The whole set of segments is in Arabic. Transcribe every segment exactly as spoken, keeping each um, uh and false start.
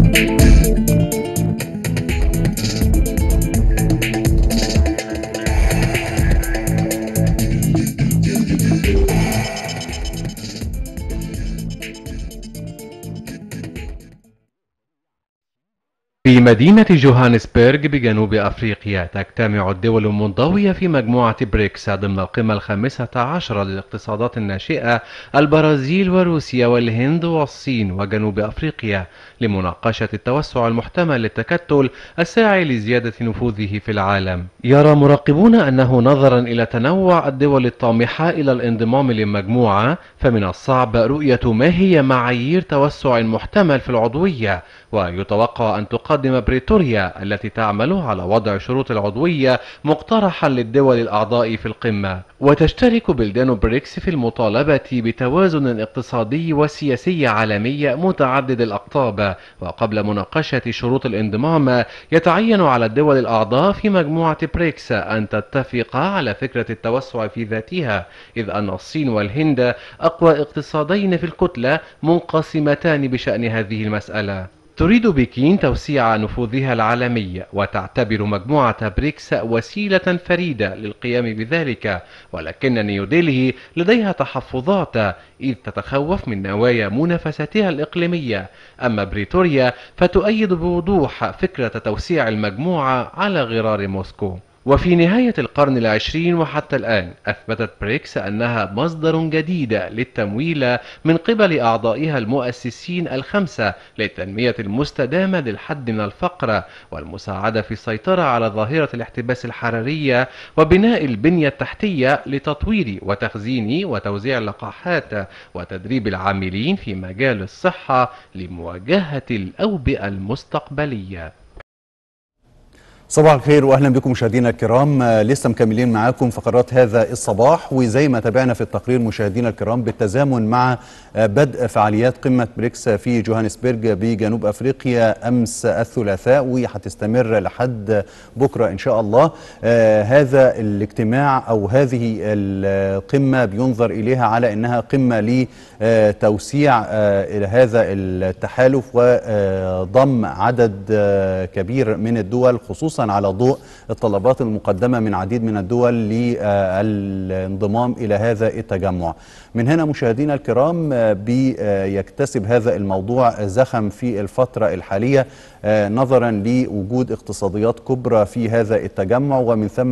في مدينة جوهانسبرغ بجنوب أفريقيا تجتمع الدول المنضوية في مجموعة بريكس ضمن القمة الخامسة عشرة للاقتصادات الناشئة البرازيل وروسيا والهند والصين وجنوب أفريقيا لمناقشة التوسع المحتمل للتكتل الساعي لزيادة نفوذه في العالم. يرى مراقبون أنه نظرا إلى تنوع الدول الطامحة إلى الانضمام للمجموعة فمن الصعب رؤية ما هي معايير توسع محتمل في العضوية، ويتوقع أن تقدم بريتوريا التي تعمل على وضع شروط العضوية مقترحا للدول الأعضاء في القمة. وتشترك بلدان بريكس في المطالبة بتوازن اقتصادي وسياسي عالمي متعدد الأقطاب، وقبل مناقشة شروط الانضمام يتعين على الدول الأعضاء في مجموعة بريكس أن تتفق على فكرة التوسع في ذاتها، إذ أن الصين والهند أقوى اقتصادين في الكتلة منقسمتان بشأن هذه المسألة. تريد بكين توسيع نفوذها العالمي وتعتبر مجموعة بريكس وسيلة فريدة للقيام بذلك، ولكن نيودلهي لديها تحفظات إذ تتخوف من نوايا منافستها الإقليمية، أما بريتوريا فتؤيد بوضوح فكرة توسيع المجموعة على غرار موسكو. وفي نهاية القرن العشرين وحتى الآن أثبتت بريكس أنها مصدر جديد للتمويل من قبل أعضائها المؤسسين الخمسة للتنمية المستدامة للحد من الفقر والمساعدة في السيطرة على ظاهرة الاحتباس الحراري وبناء البنية التحتية لتطوير وتخزين وتوزيع اللقاحات وتدريب العاملين في مجال الصحة لمواجهة الأوبئة المستقبلية. صباح الخير واهلا بكم مشاهدينا الكرام. لسه مكملين معاكم فقرات هذا الصباح، وزي ما تابعنا في التقرير مشاهدينا الكرام بالتزامن مع بدء فعاليات قمة بريكس في جوهانسبرغ بجنوب افريقيا امس الثلاثاء وهتستمر لحد بكره ان شاء الله. آه هذا الاجتماع او هذه القمة بينظر اليها على انها قمة لتوسيع آه هذا التحالف وضم عدد آه كبير من الدول، خصوصا على ضوء الطلبات المقدمة من عديد من الدول للانضمام إلى هذا التجمع. من هنا مشاهدينا الكرام بيكتسب هذا الموضوع زخم في الفترة الحالية نظرا لوجود اقتصاديات كبرى في هذا التجمع، ومن ثم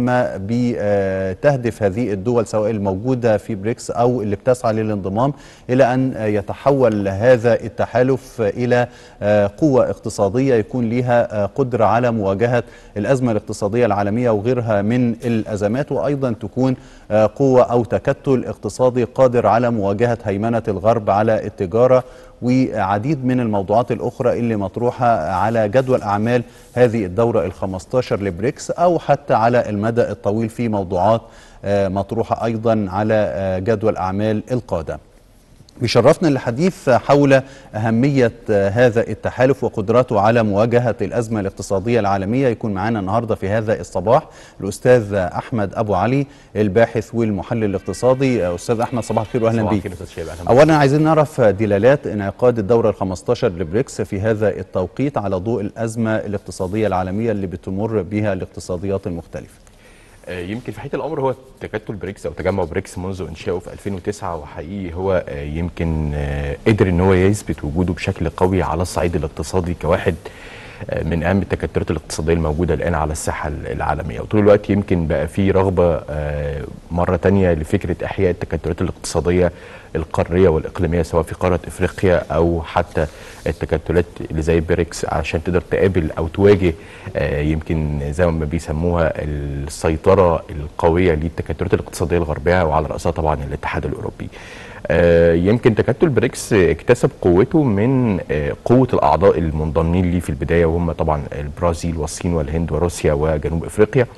بتهدف هذه الدول سواء الموجودة في بريكس أو اللي بتسعى للانضمام إلى أن يتحول هذا التحالف إلى قوة اقتصادية يكون لها قدرة على مواجهة الأزمة الاقتصادية العالمية وغيرها من الأزمات، وأيضا تكون قوة أو تكتل اقتصادي قادر على مواجهة هيمنة الغرب على التجارة وعديد من الموضوعات الأخرى اللي مطروحة على جدول أعمال هذه الدورة الخمسة عشر لبريكس، أو حتى على المدى الطويل في موضوعات مطروحة أيضا على جدول أعمال القادة. بيشرفنا الحديث حول أهمية هذا التحالف وقدراته على مواجهة الأزمة الاقتصادية العالمية. يكون معنا النهاردة في هذا الصباح الأستاذ أحمد أبو علي الباحث والمحلل الاقتصادي. أستاذ أحمد صباح الخير وأهلا بك. أولا عايزين نعرف دلالات انعقاد الدورة الخمسة عشر لبريكس في هذا التوقيت على ضوء الأزمة الاقتصادية العالمية اللي بتمر بها الاقتصاديات المختلفة. يمكن في حقيقة الأمر هو تكتل بريكس أو تجمع بريكس منذ إنشائه في ألفين وتسعة، وحقيقي هو يمكن قدر إن هو يثبت وجوده بشكل قوي على الصعيد الاقتصادي كواحد من أهم التكتلات الاقتصادية الموجودة الآن على الساحة العالمية. وطول الوقت يمكن بقى في رغبة مرة تانية لفكرة إحياء التكتلات الاقتصادية القارية والإقليمية سواء في قارة إفريقيا أو حتى التكتلات اللي زي بريكس عشان تقدر تقابل أو تواجه يمكن زي ما بيسموها السيطرة القوية للتكتلات الاقتصادية الغربية، وعلى رأسها طبعا الاتحاد الأوروبي. يمكن تكتل بريكس اكتسب قوته من قوة الأعضاء المنضمين ليه في البداية، وهم طبعا البرازيل والصين والهند وروسيا وجنوب أفريقيا.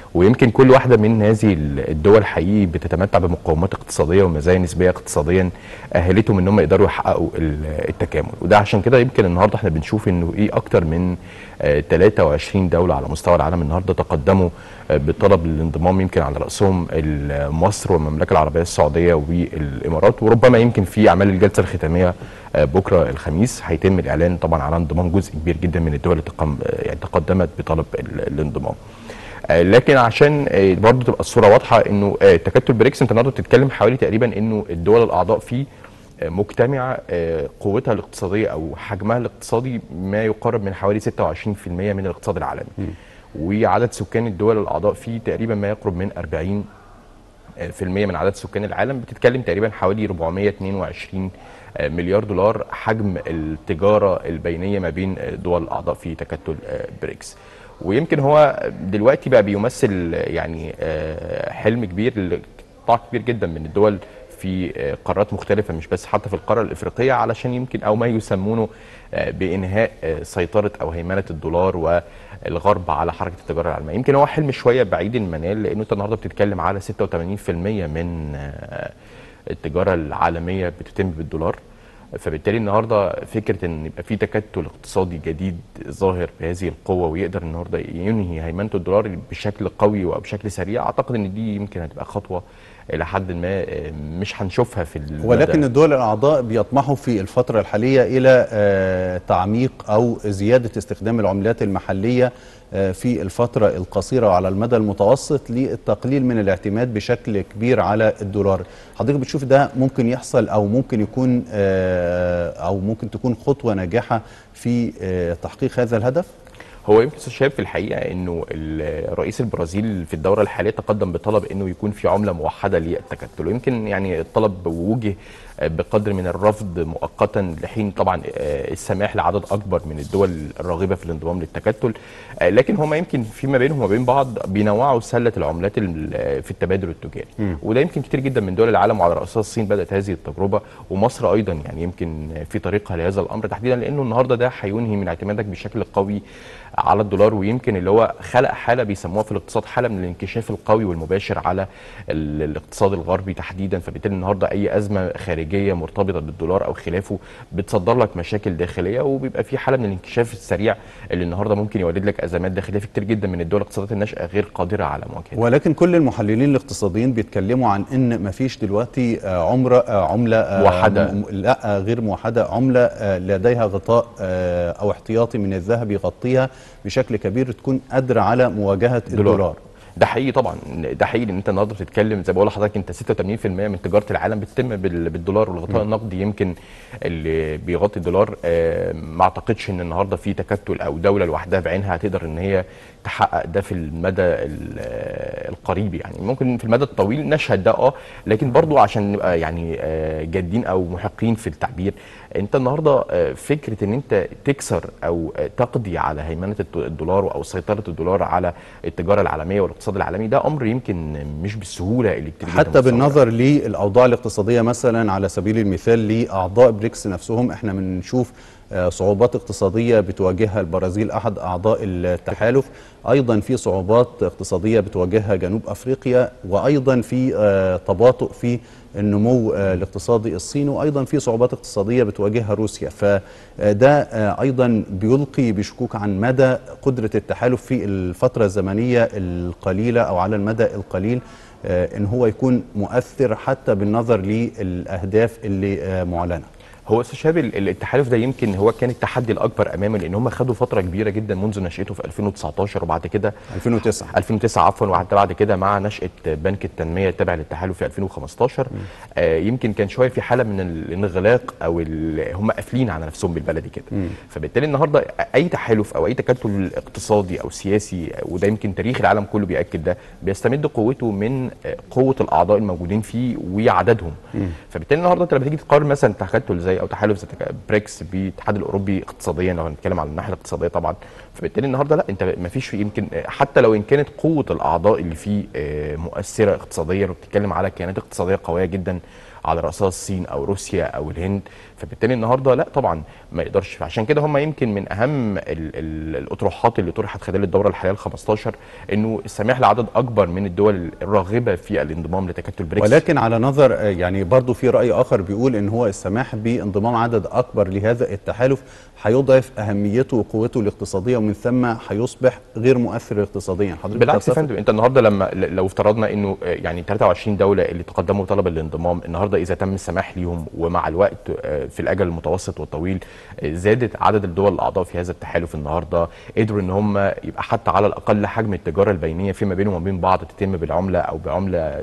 ويمكن كل واحده من هذه الدول حقيقي بتتمتع بمقومات اقتصاديه ومزايا نسبيه اقتصاديا اهلتهم ان هم يقدروا يحققوا التكامل. وده عشان كده يمكن النهارده احنا بنشوف انه ايه اكتر من ثلاثة وعشرين دوله على مستوى العالم النهارده تقدموا بطلب الانضمام، يمكن على راسهم مصر والمملكه العربيه السعوديه والامارات. وربما يمكن في اعمال الجلسه الختاميه بكره الخميس هيتم الاعلان طبعا على انضمام جزء كبير جدا من الدول اللي يعني تقدمت بطلب الانضمام. لكن عشان برضه تبقى الصوره واضحه انه تكتل بريكس انت النهارده بتتكلم حوالي تقريبا انه الدول الاعضاء فيه مجتمعه قوتها الاقتصاديه او حجمها الاقتصادي ما يقارب من حوالي ستة وعشرين بالمئة من الاقتصاد العالمي. م. وعدد سكان الدول الاعضاء فيه تقريبا ما يقرب من أربعين بالمئة من عدد سكان العالم. بتتكلم تقريبا حوالي أربعمئة واثنين وعشرين مليار دولار حجم التجاره البينيه ما بين الدول الاعضاء في تكتل بريكس. ويمكن هو دلوقتي بقى بيمثل يعني حلم كبير لقطاع كبير جدا من الدول في قارات مختلفة، مش بس حتى في القارة الإفريقية، علشان يمكن أو ما يسمونه بإنهاء سيطرة أو هيمنة الدولار والغرب على حركة التجارة العالمية. يمكن هو حلم شوية بعيد المنال، لأنه أنت النهاردة بتتكلم على ستة وثمانين بالمئة من التجارة العالمية بتتم بالدولار. فبالتالي النهارده فكره ان يبقى في تكتل اقتصادي جديد ظاهر بهذه القوه ويقدر النهارده ينهي هيمنه الدولار بشكل قوي وبشكل سريع، اعتقد ان دي يمكن هتبقى خطوه الى حد ما مش هنشوفها في ولكن الدول الاعضاء بيطمحوا في الفتره الحاليه الى تعميق او زياده استخدام العملات المحليه في الفترة القصيرة وعلى المدى المتوسط للتقليل من الاعتماد بشكل كبير على الدولار. حضرتك بتشوف ده ممكن يحصل او ممكن يكون او ممكن تكون خطوة ناجحة في تحقيق هذا الهدف؟ هو يمكن شايف في الحقيقه انه رئيس البرازيل في الدوره الحاليه تقدم بطلب انه يكون في عمله موحده للتكتل، ويمكن يعني الطلب وجه بقدر من الرفض مؤقتا لحين طبعا السماح لعدد اكبر من الدول الراغبه في الانضمام للتكتل. لكن هما يمكن فيما بينهم وبين بعض بينوعوا سله العملات في التبادل التجاري، م. وده يمكن كتير جدا من دول العالم، وعلى راسها الصين بدات هذه التجربه، ومصر ايضا يعني يمكن في طريقها لهذا الامر تحديدا، لانه النهارده ده هينهي من اعتمادك بشكل قوي على الدولار، ويمكن اللي هو خلق حاله بيسموها في الاقتصاد حاله من الانكشاف القوي والمباشر على الاقتصاد الغربي تحديدا. فبالتالي النهارده اي ازمه خارجيه مرتبطه بالدولار او خلافه بتصدر لك مشاكل داخليه، وبيبقى في حاله من الانكشاف السريع اللي النهارده ممكن يولد لك ازمات داخليه في كتير جدا من الدول الاقتصادات الناشئه غير قادره على مواجهتها. ولكن كل المحللين الاقتصاديين بيتكلموا عن ان مفيش دلوقتي عمره عمله موحده، لا غير موحده، عمله لديها غطاء او احتياطي من الذهب يغطيها بشكل كبير تكون قادره على مواجهه الدولار. الدولار. ده حقيقي طبعا، ده حقيقي ان انت النهارده بتتكلم زي ما بقول لحضرتك انت ستة وثمانين بالمئة من تجاره العالم بتتم بالدولار، والغطاء النقدي يمكن اللي بيغطي الدولار. ما اعتقدش ان النهارده في تكتل او دوله لوحدها بعينها هتقدر ان هي تحقق ده في المدى القريب. يعني ممكن في المدى الطويل نشهد ده اه، لكن برضو عشان نبقى يعني جادين او محقين في التعبير، انت النهارده فكره ان انت تكسر او تقضي على هيمنه الدولار او سيطره الدولار على التجاره العالميه والاقتصاد العالمي ده امر يمكن مش بالسهوله اللي كتير حتى بالنظر للاوضاع الاقتصاديه. مثلا على سبيل المثال لاعضاء بريكس نفسهم احنا بنشوف صعوبات اقتصاديه بتواجهها البرازيل احد اعضاء التحالف، ايضا في صعوبات اقتصاديه بتواجهها جنوب افريقيا، وايضا في تباطؤ في النمو الاقتصادي الصيني، وايضا في صعوبات اقتصاديه بتواجهها روسيا. فده ايضا بيلقي بشكوك عن مدى قدره التحالف في الفتره الزمنيه القليله او على المدى القليل ان هو يكون مؤثر حتى بالنظر للاهداف اللي معلنه. هو استاذ شهاب التحالف ده يمكن هو كان التحدي الاكبر امامه، لان هم خدوا فتره كبيره جدا منذ نشاته في ألفين وتسعتاشر، وبعد كده ألفين وتسعة ألفين وتسعة عفوا، وحتى بعد كده مع نشاه بنك التنميه التابع للتحالف في ألفين وخمستاشر. آه يمكن كان شويه في حاله من الانغلاق او هم قافلين على نفسهم بالبلدي كده. م. فبالتالي النهارده اي تحالف او اي تكتل اقتصادي او سياسي، وده يمكن تاريخ العالم كله بياكد ده، بيستمد قوته من قوه الاعضاء الموجودين فيه وعددهم. م. فبالتالي النهارده انت لما تيجي تقارن مثلا تكتل زي او تحالف زي بريكس بالاتحاد الاوروبي اقتصاديا، لو هنتكلم على الناحيه الاقتصاديه طبعا، فبالتالي النهارده لا انت ما فيش يمكن حتى لو ان كانت قوه الاعضاء اللي فيه مؤثره اقتصاديا، وبتتكلم على كيانات اقتصاديه قويه جدا على راسها الصين او روسيا او الهند. فبالتالي النهارده لا طبعا ما يقدرش. عشان كده هم يمكن من اهم ال ال الاطروحات اللي طرحت خلال الدوره الحاليه ال خمستاشر انه السماح لعدد اكبر من الدول الراغبه في الانضمام لتكتل بريكس. ولكن على نظر يعني برضو في راي اخر بيقول ان هو السماح بانضمام عدد اكبر لهذا التحالف هيضعف اهميته وقوته الاقتصاديه ومن ثم هيصبح غير مؤثر اقتصاديا. حضرتك بالعكس يا فندم، انت النهارده لما لو افترضنا انه يعني تلاتة وعشرين دوله اللي تقدموا طلب الانضمام النهارده اذا تم السماح ليهم ومع الوقت في الاجل المتوسط والطويل زادت عدد الدول الاعضاء في هذا التحالف، النهارده قدروا ان هم يبقى حتى على الاقل حجم التجاره البينيه فيما بينهم وبين بعض تتم بالعمله او بعمله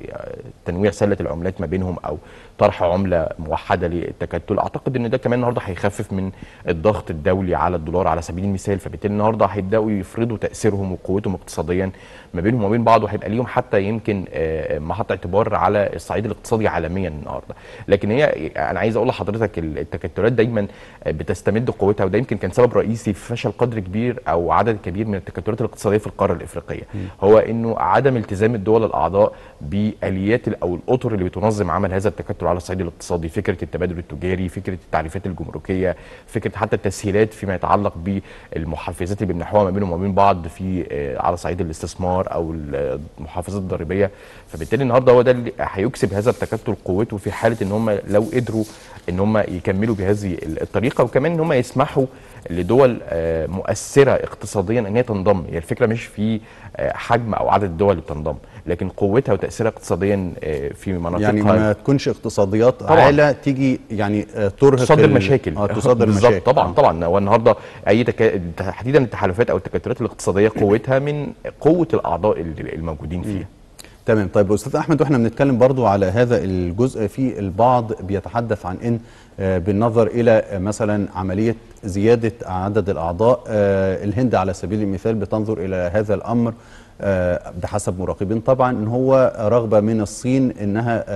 تنويع سله العملات ما بينهم او طرح عمله موحده للتكتل. اعتقد ان ده كمان النهارده هيخفف من الضغط الدولي على الدولار على سبيل المثال. فبالتالي النهارده هيبداوا يفرضوا تاثيرهم وقوتهم اقتصاديا ما بينهم وبين بعض، وهيبقى ليهم حتى يمكن محط اعتبار على الصعيد الاقتصادي عالميا النهارده. لكن هي انا عايز اقول لحضرتك التكتلات دايما بتستمد قوتها، وده يمكن كان سبب رئيسي في فشل قدر كبير او عدد كبير من التكتلات الاقتصاديه في القاره الافريقيه، هو انه عدم التزام الدول الاعضاء باليات او الاطر اللي بتنظم عمل هذا التكتل على الصعيد الاقتصادي، فكره التبادل التجاري، فكره التعريفات الجمركيه، فكره حتى التسهيلات فيما يتعلق بالمحفزات اللي بيمنحوها ما بينهم وما بين بعض في على صعيد الاستثمار او المحافظات الضريبيه. فبالتالي النهارده هو ده اللي هيكسب هذا التكتل قوته في حاله ان هم لو قدروا ان هم يكملوا بهذه الطريقه، وكمان ان هم يسمحوا لدول مؤثره اقتصاديا ان هي تنضم. هي الفكره مش في حجم او عدد الدول اللي بتنضم، لكن قوتها وتاثيرها اقتصاديا في مناطقها، يعني ما تكونش اقتصاديات عالة تيجي يعني ترهق تصدر مشاكل. اه تصدر مشاكل طبعا. آه. طبعا هو النهارده اي تك... تحديدا التحالفات او التكتلات الاقتصاديه قوتها من قوه الاعضاء الموجودين فيها. تمام. طيب استاذ احمد، واحنا بنتكلم برضو على هذا الجزء، في البعض بيتحدث عن ان بالنظر الى مثلا عمليه زياده عدد الاعضاء، الهند على سبيل المثال بتنظر الى هذا الامر بحسب مراقبين طبعا ان هو رغبه من الصين انها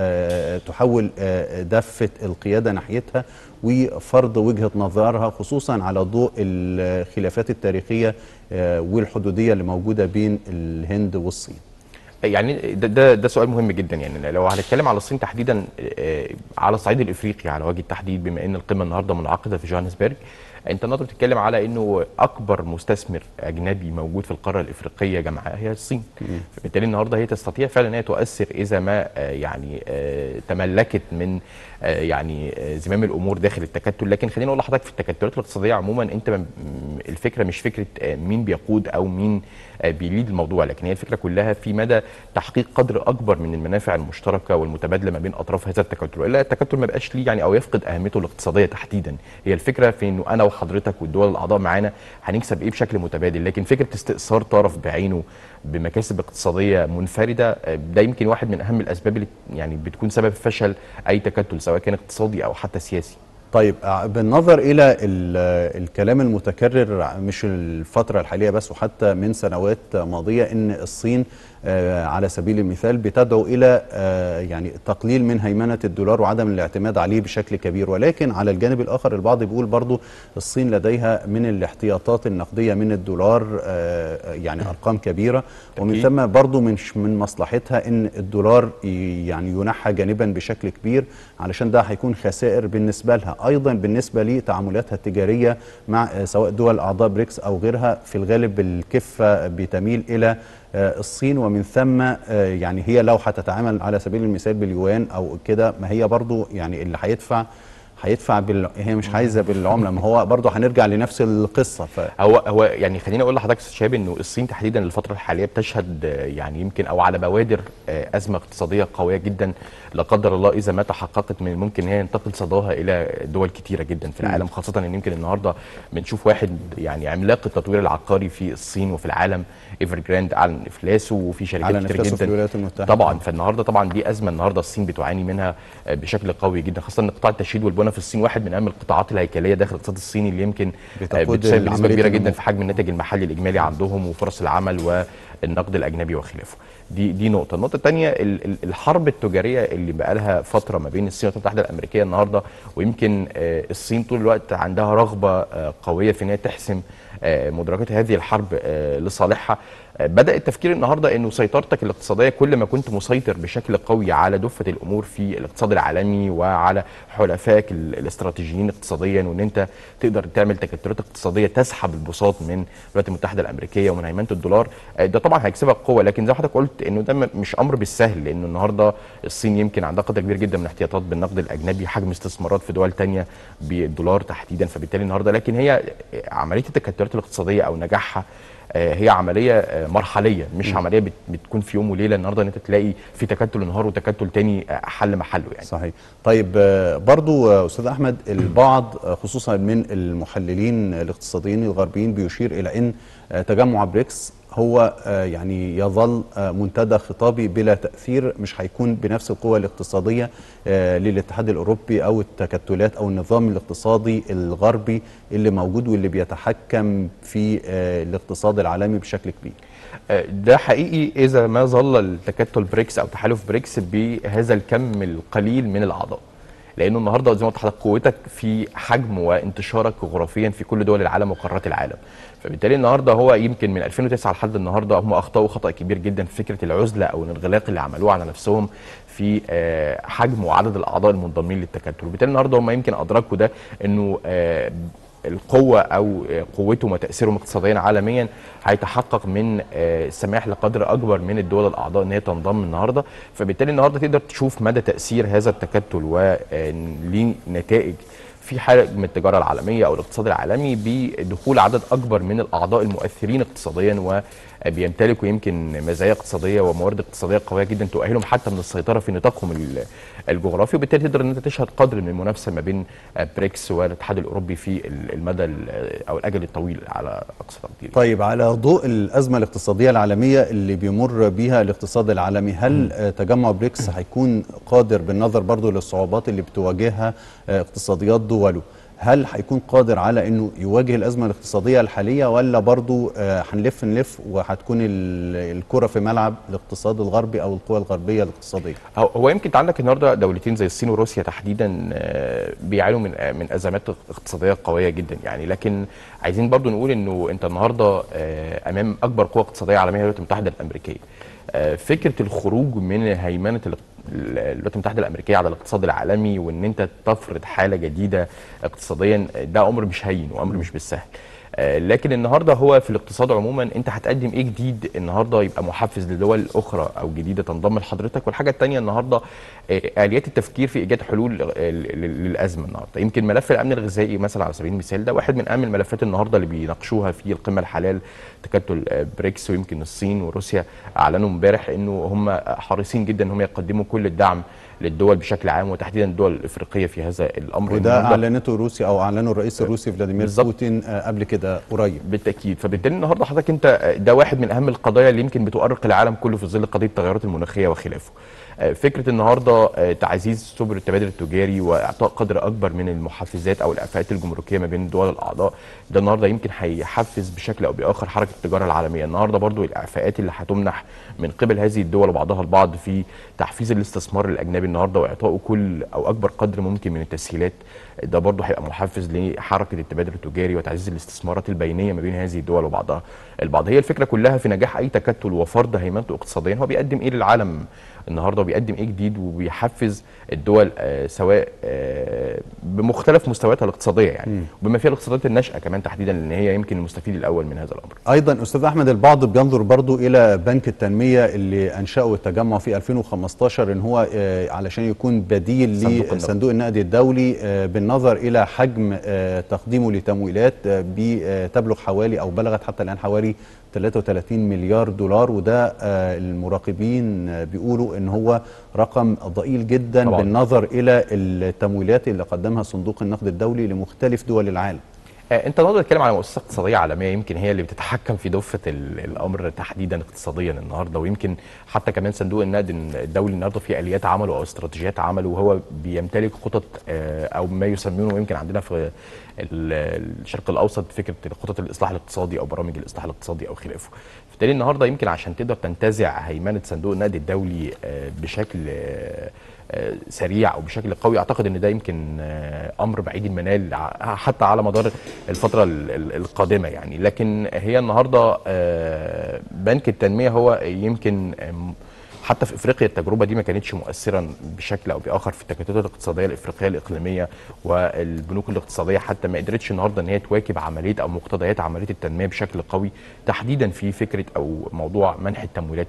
تحول دفه القياده ناحيتها وفرض وجهه نظرها خصوصا على ضوء الخلافات التاريخيه والحدوديه اللي موجوده بين الهند والصين. يعني ده, ده ده سؤال مهم جدا. يعني لو هنتكلم على الصين تحديدا على الصعيد الافريقي على وجه التحديد، بما ان القمه النهارده منعقده في جوهانسبرج، انت النهارده بتتكلم على انه اكبر مستثمر اجنبي موجود في القاره الافريقيه جمعاء هي الصين. فبالتالي النهارده هي تستطيع فعلا ان هي تؤثر اذا ما يعني تملكت من يعني زمام الامور داخل التكتل. لكن خليني اقول لحضرتك في التكتلات الاقتصاديه عموما انت الفكره مش فكره مين بيقود او مين بيليد الموضوع، لكن هي الفكره كلها في مدى تحقيق قدر اكبر من المنافع المشتركه والمتبادله ما بين اطراف هذا التكتل، الا التكتل ما بقاش ليه يعني او يفقد اهميته الاقتصاديه تحديدا. هي الفكره في انه انا وحضرتك والدول الاعضاء معانا هنكسب ايه بشكل متبادل، لكن فكره استئثار طرف بعينه بمكاسب اقتصاديه منفرده ده يمكن واحد من اهم الاسباب اللي يعني بتكون سبب فشل اي تكتل سواء كان اقتصادي او حتى سياسي. طيب بالنظر الى الكلام المتكرر مش الفتره الحاليه بس وحتى من سنوات ماضيه ان الصين على سبيل المثال بتدعو الى يعني تقليل من هيمنه الدولار وعدم الاعتماد عليه بشكل كبير، ولكن على الجانب الاخر البعض بيقول برضو الصين لديها من الاحتياطات النقديه من الدولار يعني ارقام كبيره، ومن ثم برضو مش من مصلحتها ان الدولار يعني ينحى جانبا بشكل كبير علشان ده هيكون خسائر بالنسبه لها، ايضا بالنسبه لتعاملاتها التجاريه مع سواء دول اعضاء بريكس او غيرها. في الغالب الكفه بتميل الى الصين، ومن ثم يعني هي لو هتتعامل على سبيل المثال باليوان او كده ما هي برضو يعني اللي هيدفع هيدفع بال... هي مش عايزه بالعمله، ما هو برضه هنرجع لنفس القصه. ف... هو هو يعني خليني اقول لحضرتك استاذ شهاب انه الصين تحديدا الفتره الحاليه بتشهد يعني يمكن او على بوادر ازمه اقتصاديه قويه جدا لا قدر الله اذا ما تحققت، من الممكن ان هي ينتقل صداها الى دول كتيره جدا في العالم، خاصه ان يمكن النهارده بنشوف واحد يعني عملاق التطوير العقاري في الصين وفي العالم ايفر جراند اعلن افلاسه، وفي شركات كتير جدا في الولايات المتحده طبعا. فالنهارده طبعا دي ازمه النهارده الصين بتعاني منها بشكل قوي جدا، خاصه ان قطاع التشييد والبناء في الصين واحد من اهم القطاعات الهيكليه داخل الاقتصاد الصيني اللي يمكن بتساهم بنسبه كبيره جدا في حجم الناتج المحلي الاجمالي عندهم وفرص العمل النقد الاجنبي وخلافه. دي دي نقطه. النقطه الثانيه الحرب التجاريه اللي بقى لها فتره ما بين الصين والولايات المتحده الامريكيه النهارده، ويمكن الصين طول الوقت عندها رغبه قويه في ان هي تحسم مدركات هذه الحرب لصالحها. بدأ التفكير النهارده انه سيطرتك الاقتصاديه كل ما كنت مسيطر بشكل قوي على دفه الامور في الاقتصاد العالمي وعلى حلفائك الاستراتيجيين اقتصاديا، وان انت تقدر تعمل تكتلات اقتصاديه تسحب البساط من الولايات المتحده الامريكيه ومن هيمنه الدولار، ده طبعا هيكسبك قوه. لكن زي ما حضرتك قلت انه ده مش امر بالسهل، لانه النهارده الصين يمكن عندها قدر كبير جدا من احتياطات بالنقد الاجنبي، حجم استثمارات في دول ثانيه بالدولار تحديدا، فبالتالي النهارده لكن هي عمليه التكتلات الاقتصاديه او نجاحها هي عمليه مرحليه، مش م. عمليه بتكون في يوم وليله النهارده ان انت تلاقي في تكتل انهار وتكتل تاني حل محله يعني. صحيح. طيب برضو استاذ احمد، البعض خصوصا من المحللين الاقتصاديين الغربيين بيشير الى ان تجمع بريكس هو يعني يظل منتدى خطابي بلا تأثير، مش هيكون بنفس القوة الاقتصادية للاتحاد الأوروبي أو التكتلات أو النظام الاقتصادي الغربي اللي موجود واللي بيتحكم في الاقتصاد العالمي بشكل كبير. ده حقيقي إذا ما ظل التكتل بريكس أو تحالف بريكس بهذا الكم القليل من الأعضاء، لانه النهارده زي ما قلت لحضرتك قوتك في حجم وانتشارك جغرافيا في كل دول العالم وقارات العالم، فبالتالي النهارده هو يمكن من ألفين وتسعة لحد النهارده هم اخطاوا خطا كبير جدا في فكره العزله او الانغلاق اللي عملوه على نفسهم في حجم وعدد الاعضاء المنضمين للتكتل، وبالتالي النهارده هم يمكن ادركوا ده انه القوة أو قوتهم وتأثيرهم اقتصاديا عالميا هيتحقق من السماح لقدر أكبر من الدول الأعضاء أن هي تنضم النهاردة، فبالتالي النهاردة تقدر تشوف مدى تأثير هذا التكتل وليه نتائج في حجم التجارة العالمية أو الاقتصاد العالمي بدخول عدد أكبر من الأعضاء المؤثرين اقتصاديا وبيمتلكوا يمكن مزايا اقتصادية وموارد اقتصادية قوية جدا تؤهلهم حتى من السيطرة في نطاقهم الجغرافي، وبالتالي تقدر أن أنت تشهد قدر من المنافسة ما بين بريكس والاتحاد الأوروبي في المدى أو الأجل الطويل على أقصى تقدير. طيب على ضوء الأزمة الاقتصادية العالمية اللي بيمر بها الاقتصاد العالمي، هل م. تجمع بريكس هيكون قادر بالنظر برضو للصعوبات اللي بتواجهها اقتصاديات دوله، هل هيكون قادر على انه يواجه الازمه الاقتصاديه الحاليه، ولا برضو هنلف نلف وهتكون الكره في ملعب الاقتصاد الغربي او القوى الغربيه الاقتصاديه؟ هو يمكن عندك النهارده دولتين زي الصين وروسيا تحديدا بيعانوا من من ازمات اقتصاديه قويه جدا يعني، لكن عايزين برضو نقول انه انت النهارده امام اكبر قوه اقتصاديه عالميه الولايات المتحده الامريكيه. فكره الخروج من هيمنه الولايات المتحده الامريكيه على الاقتصاد العالمي وان انت تفرض حاله جديده اقتصاديا ده امر مش هين وامر مش بالسهل، لكن النهارده هو في الاقتصاد عموما انت هتقدم ايه جديد النهارده يبقى محفز لدول اخرى او جديده تنضم لحضرتك. والحاجه الثانيه النهارده اليات التفكير في ايجاد حلول للازمه النهارده. يمكن ملف الامن الغذائي مثلا على سبيل المثال ده واحد من اهم الملفات النهارده اللي بيناقشوها في القمه الحاليه تكتل بريكس، ويمكن الصين وروسيا اعلنوا امبارح انه هم حريصين جدا ان هم يقدموا كل الدعم للدول بشكل عام وتحديدا الدول الافريقيه في هذا الامر. وده اعلنته روسيا او اعلنه الرئيس الروسي فلاديمير بوتين قبل كده قريب. بالتاكيد، فبالتالي النهارده حضرتك انت ده واحد من اهم القضايا اللي يمكن بتؤرق العالم كله في ظل قضيه التغيرات المناخيه وخلافه. فكره النهارده تعزيز سبل التبادل التجاري واعطاء قدر اكبر من المحفزات او الاعفاءات الجمركيه ما بين الدول الاعضاء، ده النهارده يمكن هيحفز بشكل او باخر حركه التجاره العالميه. النهارده برضو الاعفاءات اللي هتمنح من قبل هذه الدول وبعضها البعض في تحفيز الاستثمار الاجنبي النهارده واعطائه كل او اكبر قدر ممكن من التسهيلات، ده برضو هيبقى محفز لحركه التبادل التجاري وتعزيز الاستثمارات البينيه ما بين هذه الدول وبعضها البعض. هي الفكره كلها في نجاح اي تكتل وفرض هيمنته اقتصاديا هو بيقدم ايه للعالم النهارده وبيقدم ايه جديد وبيحفز الدول آه سواء آه بمختلف مستوياتها الاقتصاديه يعني، وبما فيها الاقتصادات الناشئه كمان تحديدا لان هي يمكن المستفيد الاول من هذا الامر. ايضا استاذ احمد، البعض بينظر برضو الى بنك التنميه اللي انشاه التجمع في ألفين وخمستاشر ان هو آه علشان يكون بديل لصندوق النقد الدولي آه بالنظر الى حجم آه تقديمه لتمويلات آه بتبلغ حوالي او بلغت حتى الان حوالي ثلاثة وثلاثين مليار دولار، وده آه المراقبين آه بيقولوا ان هو رقم ضئيل جدا طبعا بالنظر الى التمويلات اللي قدمها صندوق النقد الدولي لمختلف دول العالم. انت النهارده بتتكلم على مؤسسه اقتصاديه عالميه يمكن هي اللي بتتحكم في دفه الامر تحديدا اقتصاديا النهارده، ويمكن حتى كمان صندوق النقد الدولي النهارده في اليات عمله او استراتيجيات عمله، وهو بيمتلك خطط او ما يسمونه يمكن عندنا في الشرق الاوسط فكره خطط الاصلاح الاقتصادي او برامج الاصلاح الاقتصادي او خلافه. بالتالي النهارده يمكن عشان تقدر تنتزع هيمنه صندوق النقد الدولي بشكل سريع او بشكل قوي، اعتقد ان ده يمكن امر بعيد المنال حتى على مدار الفتره القادمه يعني. لكن هي النهارده بنك التنميه هو يمكن حتى في افريقيا التجربه دي ما كانتش مؤثرا بشكل او باخر في التكتلات الاقتصاديه الافريقيه الاقليميه، والبنوك الاقتصاديه حتى ما قدرتش النهارده ان هي تواكب عمليه او مقتضيات عمليه التنميه بشكل قوي، تحديدا في فكره او موضوع منح التمويلات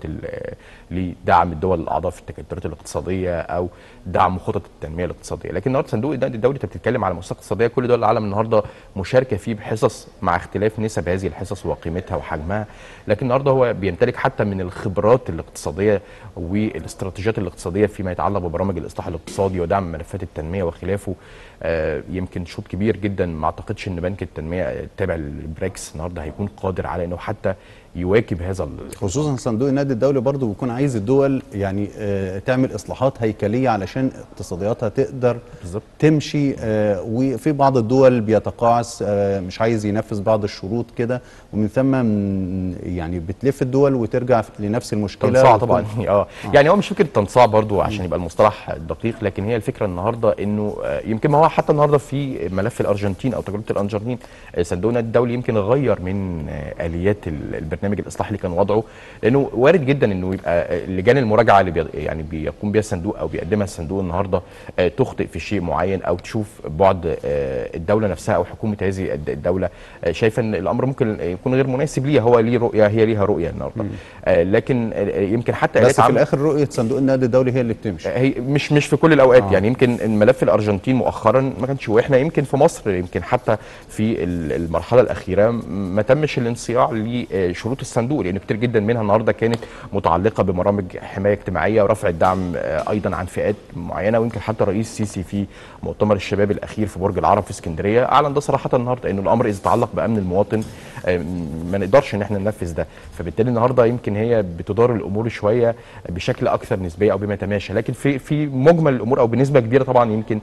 لدعم الدول الاعضاء في التكتلات الاقتصاديه او دعم خطط التنميه الاقتصاديه. لكن النهارده صندوق النقد الدولي انت بتتكلم على مؤسسه اقتصاديه كل دول العالم النهارده مشاركه فيه بحصص مع اختلاف نسب هذه الحصص وقيمتها وحجمها، لكن النهارده هو بيمتلك حتى من الخبرات الاقتصاديه والاستراتيجيات الاقتصاديه فيما يتعلق ببرامج الاصلاح الاقتصادي ودعم ملفات التنميه وخلافه. آه يمكن شوط كبير جدا ما اعتقدش ان بنك التنميه التابع للبريكس النهارده هيكون قادر على انه حتى يواكب هذا، خصوصا صندوق النقد الدولي برضه بيكون عايز الدول يعني آه تعمل اصلاحات هيكليه علشان اقتصادياتها تقدر بالزبط. تمشي، آه وفي بعض الدول بيتقاعس، آه مش عايز ينفذ بعض الشروط كده، ومن ثم يعني بتلف الدول وترجع لنفس المشكله. تنصاع طبعا اه آه. يعني هو مش فكره تنصاع برضه عشان يبقى المصطلح دقيق، لكن هي الفكره النهارده انه آه يمكن ما هو حتى النهارده في ملف الارجنتين او تجربه الارجنتين آه صندوق النقد الدولي يمكن غير من آه اليات البرنامج برنامج الاصلاح اللي كان وضعه، لانه وارد جدا انه يبقى لجان المراجعه اللي بي يعني بيقوم بها الصندوق او بيقدمها الصندوق النهارده تخطئ في شيء معين او تشوف بعد الدوله نفسها او حكومه هذه الدوله شايفه ان الامر ممكن يكون غير مناسب ليها، هو ليه رؤيه هي ليها رؤيه النهارده، لكن يمكن حتى بس في الاخر رؤيه صندوق النقد الدولي هي اللي بتمشي، هي مش مش في كل الاوقات آه. يعني يمكن الملف الارجنتين مؤخرا ما كانش، واحنا يمكن في مصر يمكن حتى في المرحله الاخيره ما تمش الانصياع لشروط الصندوق، لان كتير جدا منها النهارده كانت متعلقه ببرامج حمايه اجتماعيه ورفع الدعم ايضا عن فئات معينه، ويمكن حتى الرئيس السيسي في مؤتمر الشباب الاخير في برج العرب في اسكندريه اعلن ده صراحه النهارده، انه الامر اذا تعلق بامن المواطن ما نقدرش ان احنا ننفذ ده، فبالتالي النهارده يمكن هي بتدار الامور شويه بشكل اكثر نسبيه او بما يتماشى، لكن في في مجمل الامور او بنسبه كبيره طبعا يمكن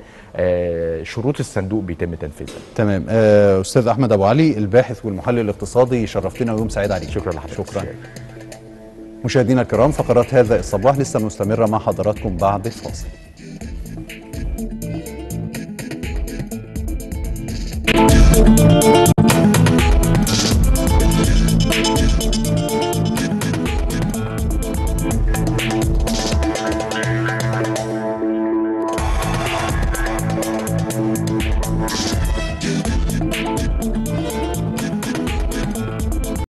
شروط الصندوق بيتم تنفيذها. تمام. آه استاذ احمد ابو علي الباحث والمحلل الاقتصادي، شرفتنا ويوم سعيد عليك. شكرا لحضرتك. شكرا. مشاهدينا الكرام فقرات هذا الصباح لسه مستمره مع حضراتكم بعد الفاصل.